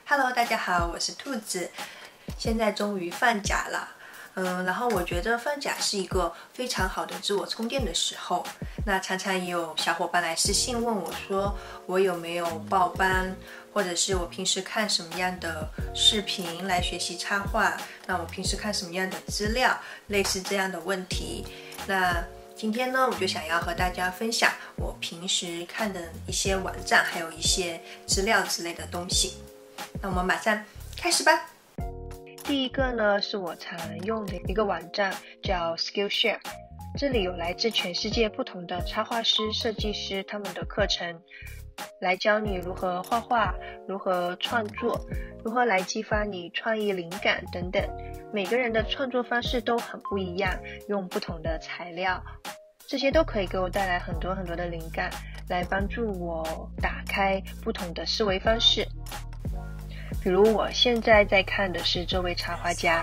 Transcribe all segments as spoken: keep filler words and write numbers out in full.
Hello， 大家好，我是兔子。现在终于放假了，嗯，然后我觉得放假是一个非常好的自我充电的时候。那常常也有小伙伴来私信问我说，我有没有报班，或者是我平时看什么样的视频来学习插画？那我平时看什么样的资料？类似这样的问题。那今天呢，我就想要和大家分享我平时看的一些网站，还有一些资料之类的东西。那我们马上开始吧。第一个呢，是我常用的一个网站，叫 Skillshare。这里有来自全世界不同的插画师、设计师他们的课程，来教你如何画画、如何创作、如何来激发你创意灵感等等。每个人的创作方式都很不一样，用不同的材料，这些都可以给我带来很多很多的灵感，来帮助我打开不同的思维方式。比如我现在在看的是这位插画家，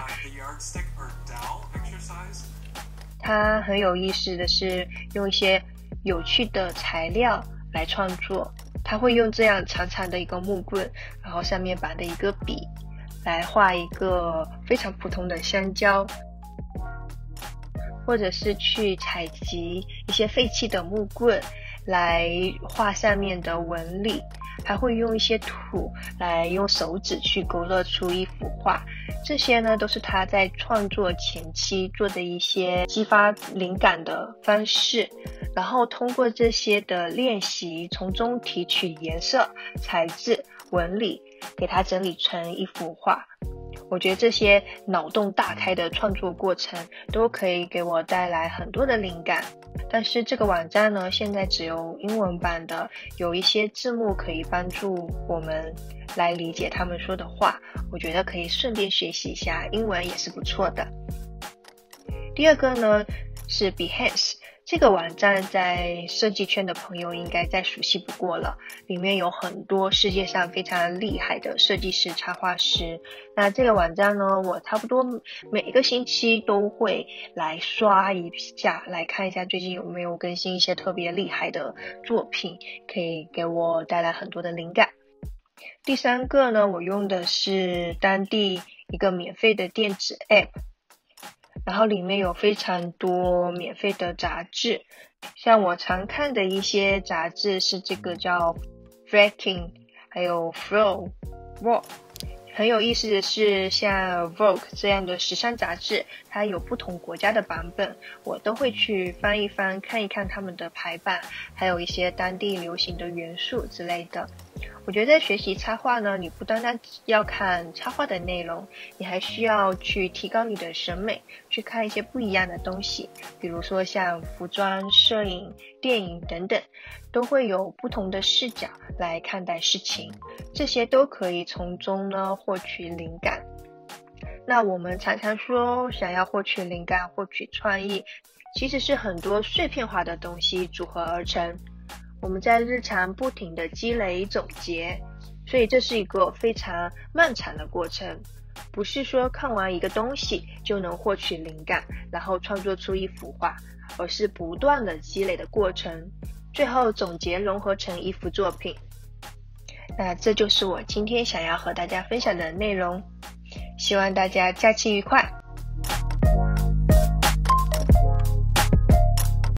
他很有意思的是用一些有趣的材料来创作。他会用这样长长的一个木棍，然后上面绑的一个笔，来画一个非常普通的香蕉，或者是去采集一些废弃的木棍来画上面的纹理，还会用一些土来用手指去勾勒出一幅画。这些呢都是他在创作前期做的一些激发灵感的方式，然后通过这些的练习，从中提取颜色、材质、纹理，给它整理成一幅画。我觉得这些脑洞大开的创作过程都可以给我带来很多的灵感。但是这个网站呢，现在只有英文版的，有一些字幕可以帮助我们来理解他们说的话，我觉得可以顺便学习一下英文也是不错的。第二个呢是 Behance， 这个网站在设计圈的朋友应该再熟悉不过了，里面有很多世界上非常厉害的设计师、插画师。那这个网站呢，我差不多每一个星期都会来刷一下，来看一下最近有没有更新一些特别厉害的作品，可以给我带来很多的灵感。第三个呢，我用的是当地一个免费的电子 App，然后里面有非常多免费的杂志，像我常看的一些杂志是这个叫 Fretting， 还有 Flow、Vogue。很有意思的是，像 Vogue 这样的时尚杂志，它有不同国家的版本，我都会去翻一翻，看一看他们的排版，还有一些当地流行的元素之类的。我觉得在学习插画呢，你不单单要看插画的内容，你还需要去提高你的审美，去看一些不一样的东西，比如说像服装、摄影、电影等等，都会有不同的视角来看待事情，这些都可以从中呢获取灵感。那我们常常说想要获取灵感、获取创意，其实是很多碎片化的东西组合而成。我们在日常不停的积累总结，所以这是一个非常漫长的过程，不是说看完一个东西就能获取灵感，然后创作出一幅画，而是不断的积累的过程，最后总结融合成一幅作品。那这就是我今天想要和大家分享的内容，希望大家假期愉快。